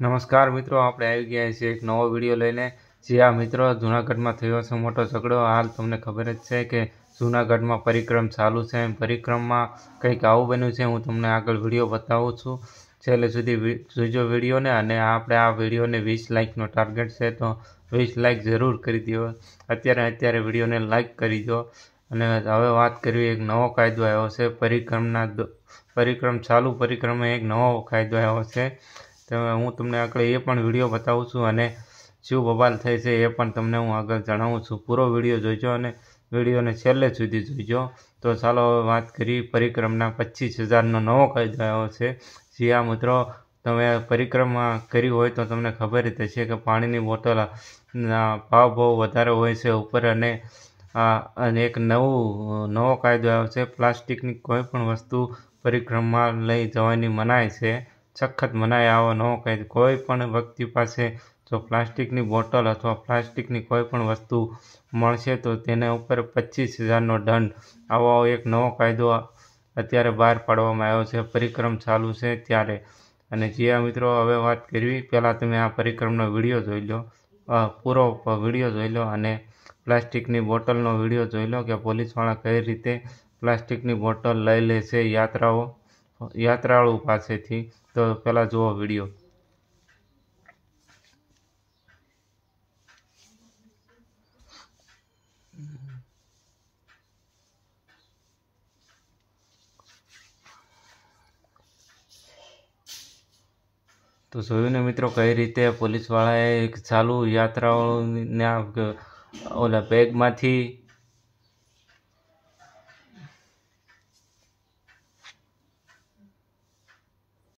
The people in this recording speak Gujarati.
નમસ્કાર મિત્રો, આપણે આવી ગયા છીએ એક નવો વિડીયો લઈને. જે આ મિત્રો જૂનાગઢમાં થયો છે મોટો ઝઘડો. હાલ તમને ખબર જ છે કે જૂનાગઢમાં પરિક્રમ ચાલુ છે. પરિક્રમમાં કંઈક આવું બન્યું છે. હું તમને આગળ વિડીયો બતાવું છું. છેલ્લે સુધી જોજો વિડીયોને. અને આપણે આ વિડીયોને 20 લાઇકનો ટાર્ગેટ છે, તો 20 લાઇક જરૂર કરી દો. અત્યારે વિડીયોને લાઇક કરી દો. અને હવે વાત કરવી, એક નવો કાયદો આવ્યો છે પરિક્રમ ચાલુ પરિક્રમમાં એક નવો કાયદો આવ્યો છે. તો હું તમને આગળ એ પણ વિડીયો બતાવું છું, અને શું બબાલ થઈ છે એ પણ તમને હું આગળ જણાવું છું. પૂરો વિડીયો જોઈજો અને વિડીયોને છેલ્લે સુધી જોઈજો. તો ચાલો હવે વાત કરી પરિક્રમના 25,000નો નવો કાયદો આવ્યો છે. જે આ મિત્રો તમે પરિક્રમા કરી હોય તો તમને ખબર જ હશે કે પાણીની બોટલના ભાવ બહુ વધારે હોય છે ઉપર. અને એક નવો કાયદો આવ્યો છે. પ્લાસ્ટિકની કોઈ પણ વસ્તુ પરિક્રમમાં લઈ જવાની મનાય છે. સખત મનાય. આવો નવો કાયદો. કોઈ પણ વ્યક્તિ પાસે જો પ્લાસ્ટિકની બોટલ અથવા પ્લાસ્ટિકની કોઈ પણ વસ્તુ મળશે તો તેને ઉપર 25,000નો દંડ. આવો એક નવો કાયદો અત્યારે બહાર પાડવામાં આવ્યો છે. પરિક્રમ ચાલુ છે ત્યારે. અને જે આ મિત્રો હવે વાત કરવી, પહેલાં તમે આ પરિક્રમનો વિડીયો જોઈ લો, પૂરો વિડીયો જોઈ લો, અને પ્લાસ્ટિકની બોટલનો વિડીયો જોઈ લો કે પોલીસવાળા કઈ રીતે પ્લાસ્ટિકની બોટલ લઈ લે છે યાત્રાળુ પાસેથી. તો પહેલાં જુઓ વિડીયો. તો જોયું ને મિત્રો કઈ રીતે પોલીસવાળાએ એક ચાલુ યાત્રાળુના ઓલા બેગમાંથી